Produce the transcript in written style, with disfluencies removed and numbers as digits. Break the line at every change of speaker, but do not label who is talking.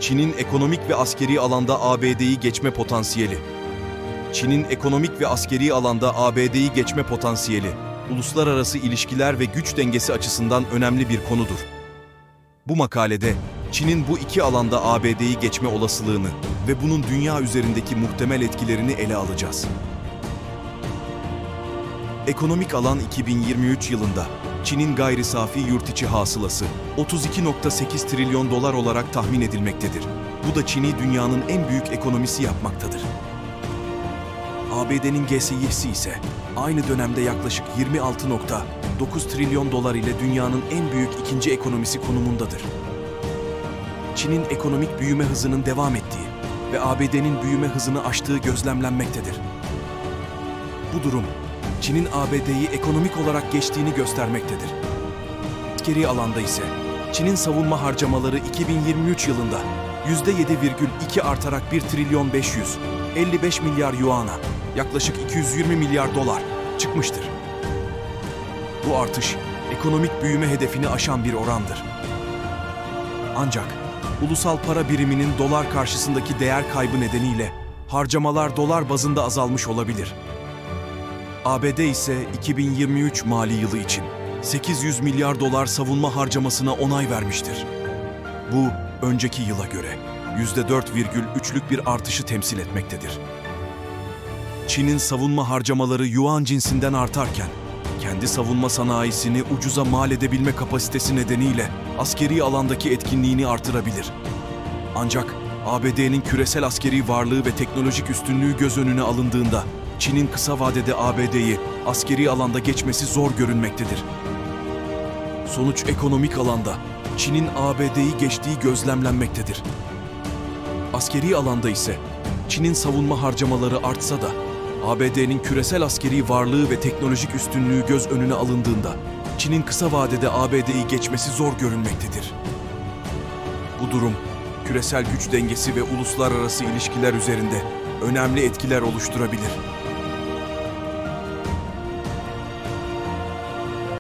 Çin'in ekonomik ve askeri alanda ABD'yi geçme potansiyeli. Çin'in ekonomik ve askeri alanda ABD'yi geçme potansiyeli, uluslararası ilişkiler ve güç dengesi açısından önemli bir konudur. Bu makalede, Çin'in bu iki alanda ABD'yi geçme olasılığını ve bunun dünya üzerindeki muhtemel etkilerini ele alacağız. Ekonomik alan 2023 yılında, Çin'in gayri safi yurtiçi hasılası 32,8 trilyon dolar olarak tahmin edilmektedir. Bu da Çin'i dünyanın en büyük ekonomisi yapmaktadır. ABD'nin GSY'si ise aynı dönemde yaklaşık 26,9 trilyon dolar ile dünyanın en büyük ikinci ekonomisi konumundadır. Çin'in ekonomik büyüme hızının devam ettiği ve ABD'nin büyüme hızını aştığı gözlemlenmektedir. Bu durum, Çin'in ABD'yi ekonomik olarak geçtiğini göstermektedir. Askeri alanda ise, Çin'in savunma harcamaları 2023 yılında %7,2 artarak 1 trilyon 555 milyar yuana, yaklaşık 220 milyar dolar çıkmıştır. Bu artış, ekonomik büyüme hedefini aşan bir orandır. Ancak, ulusal para biriminin dolar karşısındaki değer kaybı nedeniyle harcamalar dolar bazında azalmış olabilir. ABD ise 2023 mali yılı için 800 milyar dolar savunma harcamasına onay vermiştir. Bu, önceki yıla göre %4,3'lük bir artışı temsil etmektedir. Çin'in savunma harcamaları yuan cinsinden artarken, kendi savunma sanayisini ucuza mal edebilme kapasitesi nedeniyle askeri alandaki etkinliğini artırabilir. Ancak ABD'nin küresel askeri varlığı ve teknolojik üstünlüğü göz önüne alındığında, Çin'in kısa vadede ABD'yi askeri alanda geçmesi zor görünmektedir. Sonuç ekonomik alanda Çin'in ABD'yi geçtiği gözlemlenmektedir. Askeri alanda ise Çin'in savunma harcamaları artsa da ABD'nin küresel askeri varlığı ve teknolojik üstünlüğü göz önüne alındığında Çin'in kısa vadede ABD'yi geçmesi zor görünmektedir. Bu durum küresel güç dengesi ve uluslararası ilişkiler üzerinde önemli etkiler oluşturabilir.